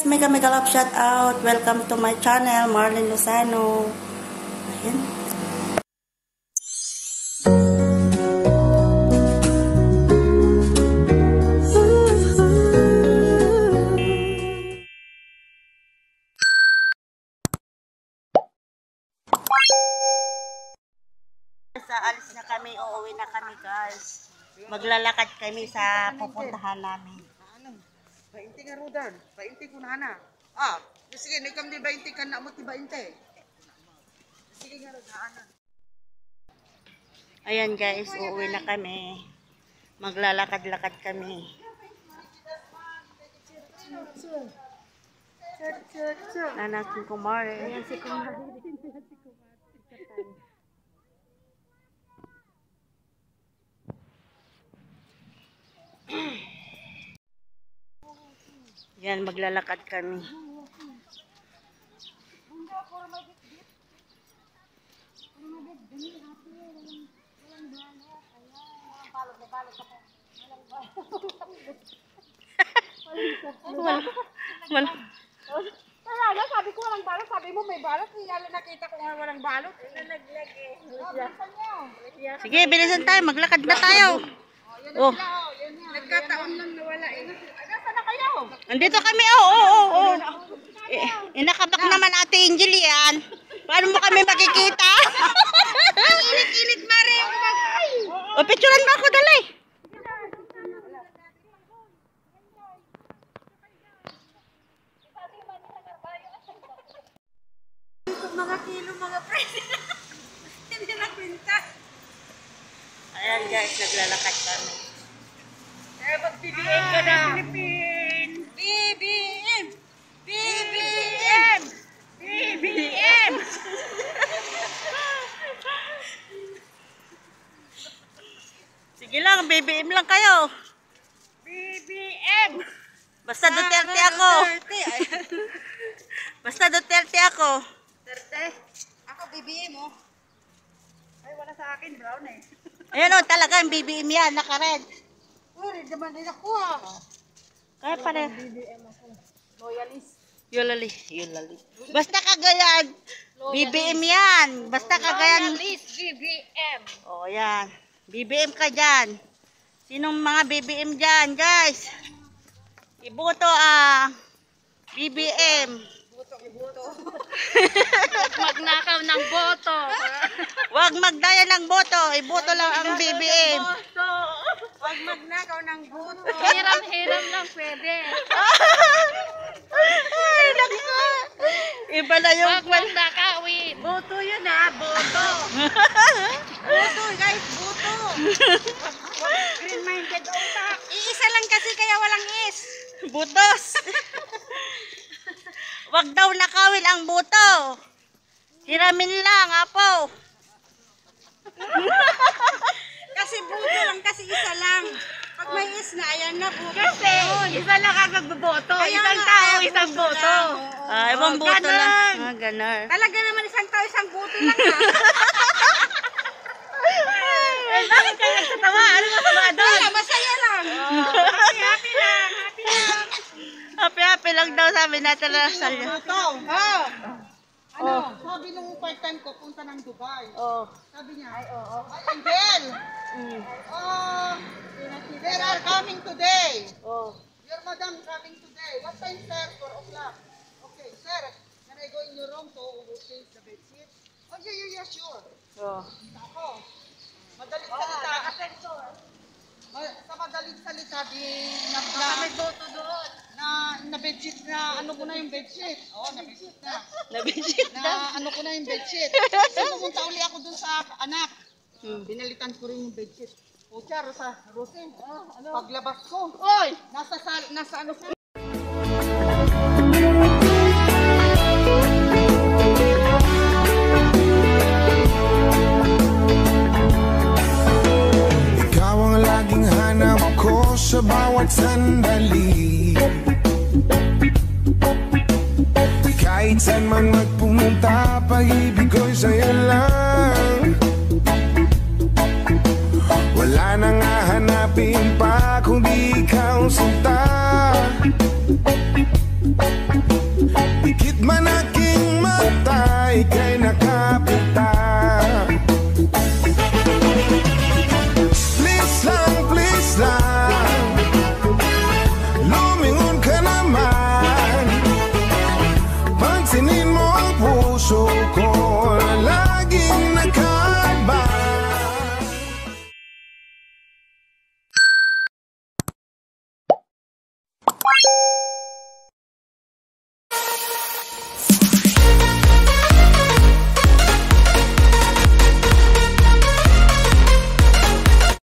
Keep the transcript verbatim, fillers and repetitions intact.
Mega mega love shout out. Welcome to my channel, Marlene Lozano. Ayan. Alis na kami, uuwi na kami guys. Maglalakad kami sa pupuntahan namin. Bainte nga rodan, bainte ko na na. Ah, sige, nikam di bainte kan na mo ti bainte. Sige nga rodan. Ayan guys, uuwi na kami. Maglalakad-lakad kami. Anak ni Kumare. Ayan si Kumare. Yan, maglalakad kami. Wala. Wala. Talaga, sabi ko walang balot. Sabi mo may balot. Lalo nakita ko nga walang balot. Nalaglag eh. Sige, bilisan tayo. Maglakad na tayo. Oh. Nagkataon lang nawala eh. Nasaan na kayo? Andito kami. Oh, oh, oh, oh. Eh, inakabak naman Ate Angel yan. Paano mo kami makikita? Ilit-ilit mare. O, picturean mo ako, dali. Mga kilo, mga presyo. Hindi na kwenta. Ayan guys, naglalakad kami. Eh, mag-B B M ka na. Philippine. B B M. B B M. B B M. Sige lang, B B M lang kayo. B B M. Basta Duterte ako. Basta Duterte ako. Duterte. Ako B B M oh. Ay, wala sa akin, brown eh. Ayan o, talaga, B B M yan, naka-red. Uy, naman din ako ah. Kaya pala. B B M ako. Loyalist. Yulali. Yulali. Basta Cagayan. B B M yan. Basta Cagayan. Loyalist B B M. O, yan. B B M ka dyan. Sinong mga B B M dyan, guys? Iboto ah. B B M. Buto, ibuto. Magnakaw ng boto. Huwag magdaya ng boto. Iboto lang ang B B M. Huwag magnakaw ng boto. Hiram-hiram lang pwede. Ay, naku. Iba na yung... Huwag magnakawin. Boto yun ha, boto. Boto guys, boto. Green-minded utak. Iisa lang kasi kaya walang is. Butos. Wag daw nakawin ang buto. Hiramin lang, apo. Kasi buto lang, kasi isa lang. Pag may is na, ayan na buto. Kasi isa lang ang nagboboto. Kaya Isang nga, tao, oo, isang boto boto. lang, oo. Ah, ibang Oh, buto ganon. lang. Ah, ganon. Talaga naman isang tao, isang buto lang ha. Eh, bakit kayo nagsatawa? Ano masama doon? Wala, masaya lang. Happy, happy lang, happy lang. Happy-happy lang daw sabi natin na salya. Oh. Ano, sabi nung part-time ko, punta ng Dubai. Oh. Sabi niya, ay, oo. Ay, Angel! Mm. Oh, they are coming today. Oh. Your madam coming today. What time, sir? four o'clock. Okay, sir, can I go in your room to change the bedsheet? Oh, yeah, yeah, yeah, sure. Oh. Ako, madaling salita. Ma- sa madaling salita, di na, na, may boto doon. Na, na bedsheet na, ano ko na yung bedsheet. Oo, oh, na bedsheet na. Nabigit na. Na, ano ko na yung bedsheet. Kasi pumunta uli ako dun sa anak. Hmm. Binalitan ko rin yung bedsheet. Pucha, Rosa, Rosin, ano? Paglabas ko, Oy! nasa, sal, nasa ano ko. Ikaw ang laging hanap ko sa bawat sandali. Kahit saan man magpunta, pag-ibig ko'y sa'yo lang.